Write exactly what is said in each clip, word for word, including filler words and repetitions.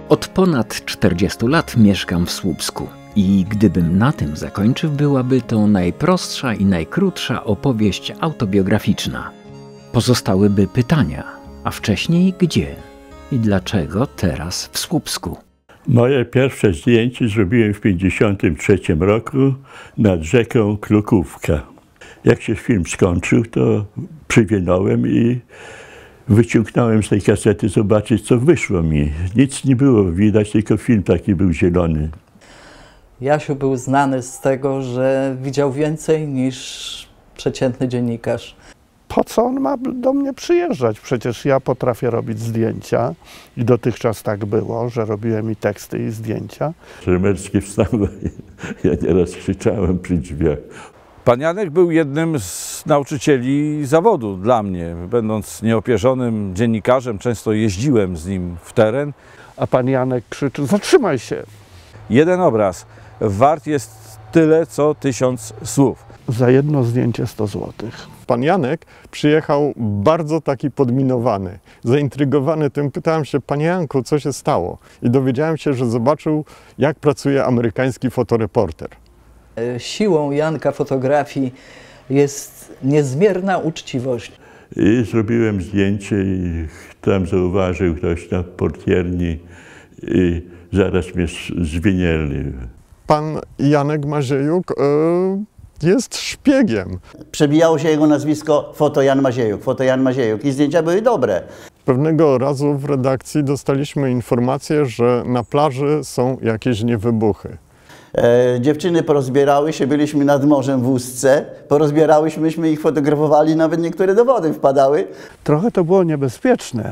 Od ponad czterdziestu lat mieszkam w Słupsku i gdybym na tym zakończył, byłaby to najprostsza i najkrótsza opowieść autobiograficzna. Pozostałyby pytania, a wcześniej gdzie i dlaczego teraz w Słupsku? Moje pierwsze zdjęcie zrobiłem w pięćdziesiątym trzecim roku nad rzeką Klukówka. Jak się film skończył, to przywinąłem i wyciągnąłem z tej kasety zobaczyć, co wyszło mi. Nic nie było widać, tylko film taki był zielony. Jasiu był znany z tego, że widział więcej niż przeciętny dziennikarz. Po co on ma do mnie przyjeżdżać? Przecież ja potrafię robić zdjęcia i dotychczas tak było, że robiłem i teksty, i zdjęcia. Rzemerski wstał, ja nieraz krzyczałem przy drzwiach. Pan Janek był jednym z nauczycieli zawodu dla mnie. Będąc nieopierzonym dziennikarzem, często jeździłem z nim w teren. A pan Janek krzyczy: zatrzymaj się! Jeden obraz wart jest tyle, co tysiąc słów. Za jedno zdjęcie sto złotych. Pan Janek przyjechał bardzo taki podminowany, zaintrygowany tym. Pytałem się: panie Janku, co się stało? I dowiedziałem się, że zobaczył, jak pracuje amerykański fotoreporter. Siłą Janka fotografii jest niezmierna uczciwość. I zrobiłem zdjęcie i tam zauważył ktoś na portierni i zaraz mnie zwinęli. Pan Janek Maziejuk yy, jest szpiegiem. Przebijało się jego nazwisko Foto Jan Maziejuk, Foto Jan Maziejuk i zdjęcia były dobre. Pewnego razu w redakcji dostaliśmy informację, że na plaży są jakieś niewybuchy. E, dziewczyny porozbierały się, byliśmy nad morzem w Ustce, porozbierałyśmy ich, fotografowali, nawet niektóre dowody wpadały. Trochę to było niebezpieczne.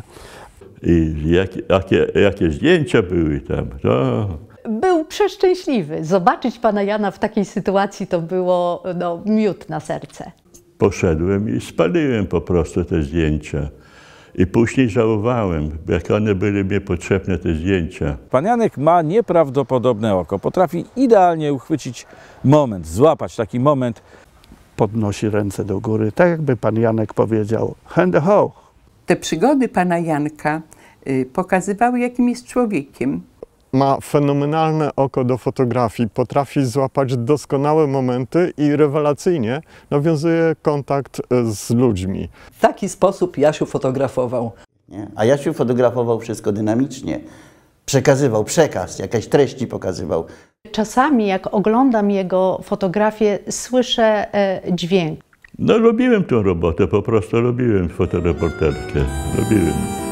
I jakie, jakie, jakie zdjęcia były tam, to... Był przeszczęśliwy. Zobaczyć pana Jana w takiej sytuacji to było no, miód na serce. Poszedłem i spaliłem po prostu te zdjęcia. I później żałowałem, jak one były mi potrzebne, te zdjęcia. Pan Janek ma nieprawdopodobne oko. Potrafi idealnie uchwycić moment, złapać taki moment. Podnosi ręce do góry, tak jakby pan Janek powiedział: hand ho. Te przygody pana Janka y, pokazywały, jakim jest człowiekiem. Ma fenomenalne oko do fotografii, potrafi złapać doskonałe momenty i rewelacyjnie nawiązuje kontakt z ludźmi. W taki sposób Jasiu fotografował. Nie? A Jasiu fotografował wszystko dynamicznie. Przekazywał przekaz, jakieś treści pokazywał. Czasami jak oglądam jego fotografię, słyszę e, dźwięk. No lubiłem tę robotę, po prostu lubiłem fotoreporterkę, lubiłem.